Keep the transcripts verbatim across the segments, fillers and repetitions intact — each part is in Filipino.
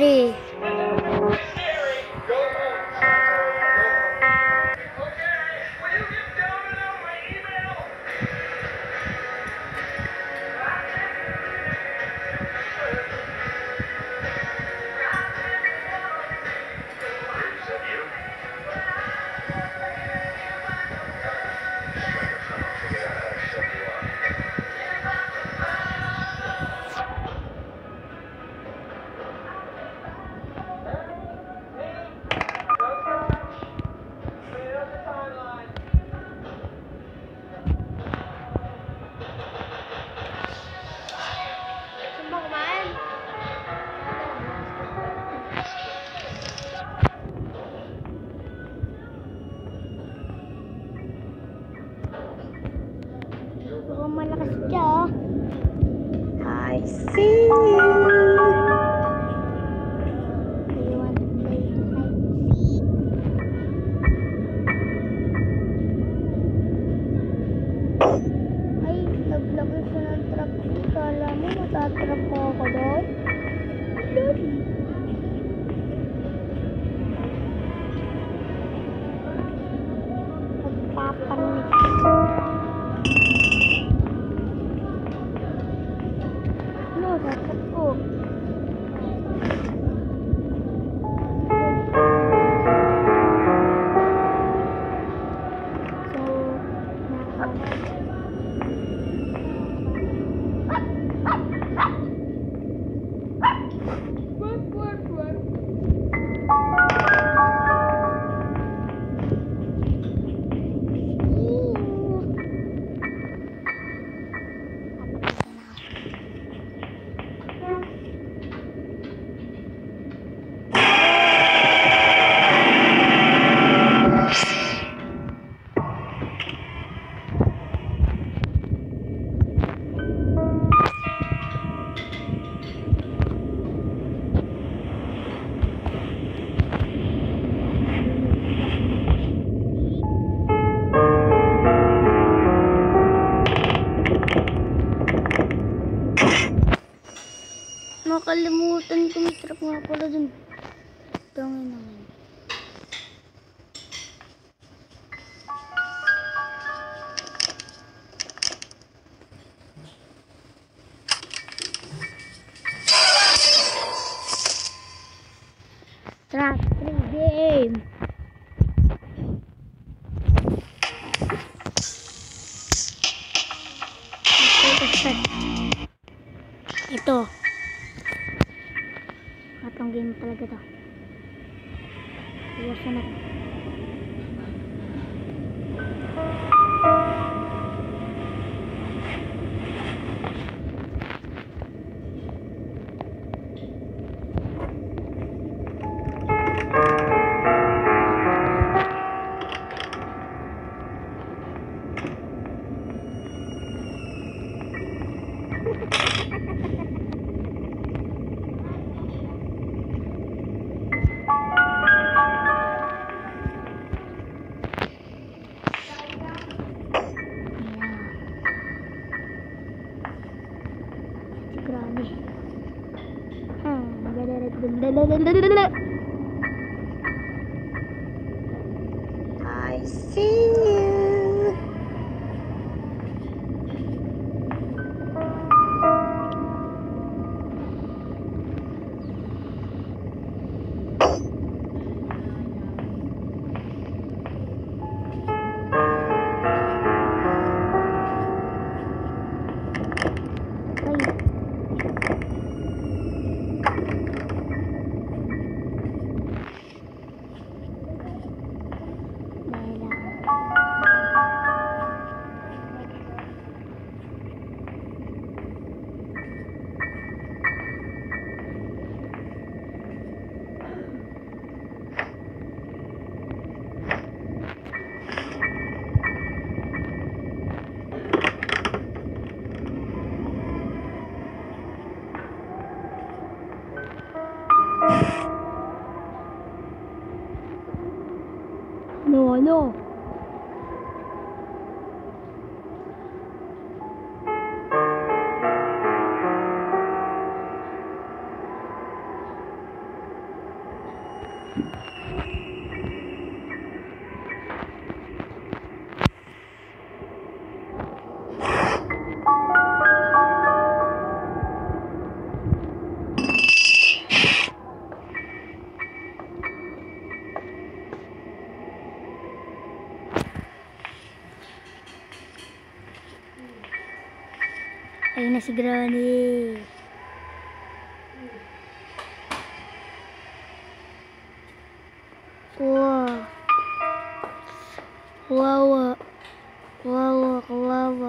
three. Malakas siya. I see you. Do you want to play hide and seek? Ay, naglagay siya ng trap ko. Kala mo matatrap mo ako doon? Lord. Magpapanik. No, dapat ko. So, naka... Work, work, work. Nakalimutan ko yung trap nga pala dun. Tangin naman. Trap three game. Ito. Atong game talaga to. Iwasan natin. Grabe. Hmm, I see you. No, no. Ayun na si Granny. Wow. Kawawa. Kawawa, kawawa.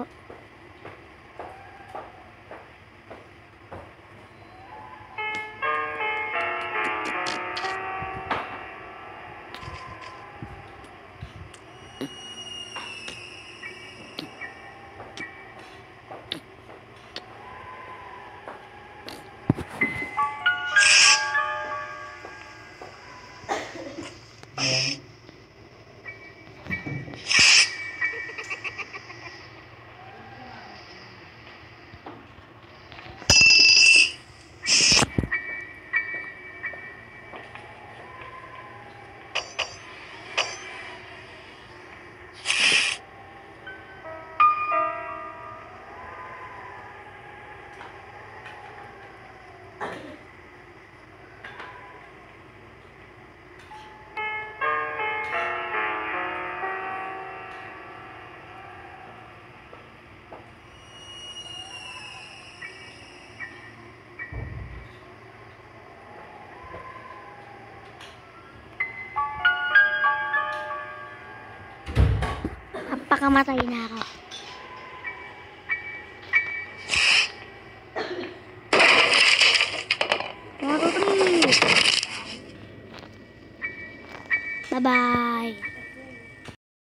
Napakamatay na ako. One, two, three. Bye-bye.